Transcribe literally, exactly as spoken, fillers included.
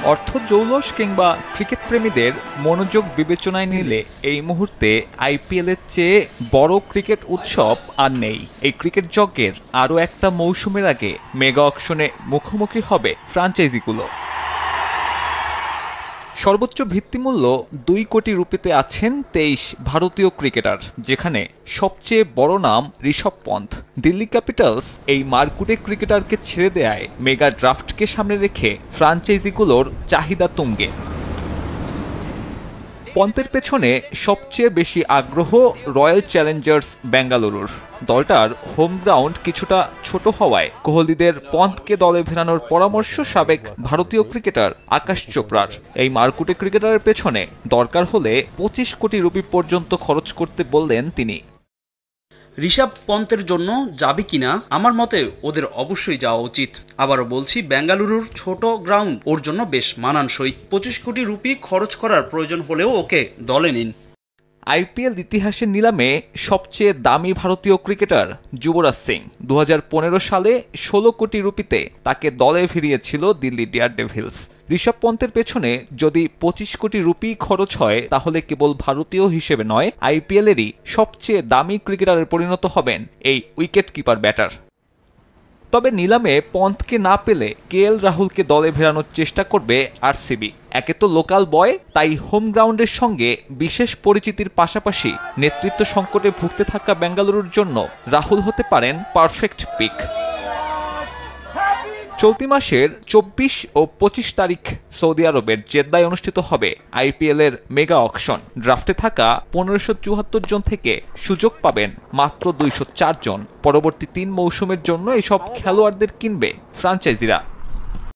অর্থ জৌলস কিংবা ক্রিকেট প্রেমীদের মনোযোগ বিবেচনায় নিলে এই মুহূর্তে আইপিএল এর চেয়ে বড় ক্রিকেট উৎসব আর নেই। এই ক্রিকেট যজ্ঞের আরও একটা মৌসুমের আগে মেগা অকশনে মুখোমুখি হবে ফ্র্যাঞ্চাইজিগুলো। সর্বোচ্চ ভিত্তিমূল্য দুই কোটি রুপিতে আছেন তেইশ ভারতীয় ক্রিকেটার, যেখানে সবচেয়ে বড় নাম ঋষভ পন্থ। দিল্লি ক্যাপিটালস এই মারকুটে ক্রিকেটারকে ছেড়ে দেয় মেগা ড্রাফটকে সামনে রেখে ফ্র্যাঞ্চাইজিগুলোর চাহিদা তুঙ্গে। পন্থের পেছনে সবচেয়ে বেশি আগ্রহ রয়্যাল চ্যালেঞ্জার্স বেঙ্গালুরুর। দলটার হোম গ্রাউন্ড কিছুটা ছোট হওয়ায় কোহলিদের পন্থকে দলে ফেরানোর পরামর্শ সাবেক ভারতীয় ক্রিকেটার আকাশ চোপড়ার। এই মারকুটে ক্রিকেটারের পেছনে দরকার হলে পঁচিশ কোটি রুপি পর্যন্ত খরচ করতে বললেন তিনি। ঋষভ পন্থের জন্য যাবে কিনা, আমার মতে ওদের অবশ্যই যাওয়া উচিত। আবারও বলছি, বেঙ্গালুরুর ছোট গ্রাউন্ড ওর জন্য বেশ মানানসই। পঁচিশ কোটি রুপি খরচ করার প্রয়োজন হলেও ওকে দলে নিন। আইপিএল ইতিহাসের নিলামে সবচেয়ে দামি ভারতীয় ক্রিকেটার যুবরাজ সিং দু হাজার পনেরো সালে ষোলো কোটি রুপিতে তাকে দলে ফিরিয়েছিল দিল্লি ডেয়ারডেভিলস। ঋষভ পন্থের পেছনে যদি পঁচিশ কোটি রুপি খরচ হয়, তাহলে কেবল ভারতীয় হিসেবে নয়, আইপিএলেরই সবচেয়ে দামি ক্রিকেটারে পরিণত হবেন এই উইকেট কিপার ব্যাটার। তবে নিলামে পন্থকে না পেলে কে এল রাহুলকে দলে ফেরানোর চেষ্টা করবে আরসিবি। একে তো লোকাল বয়, তাই হোম গ্রাউন্ডের সঙ্গে বিশেষ পরিচিতির পাশাপাশি নেতৃত্ব সংকটে ভুগতে থাকা বেঙ্গালুরুর জন্য রাহুল হতে পারেন পারফেক্ট পিক। চলতি মাসের চব্বিশ ও পঁচিশ তারিখ সৌদি আরবের জেদ্দায় অনুষ্ঠিত হবে আইপিএল এর মেগা অকশন। ড্রাফটে থাকা পনেরোশো চুয়াত্তর জন থেকে সুযোগ পাবেন মাত্র দুইশো চার জন। পরবর্তী তিন মৌসুমের জন্য এসব খেলোয়াড়দের কিনবে ফ্র্যাঞ্চাইজিরা।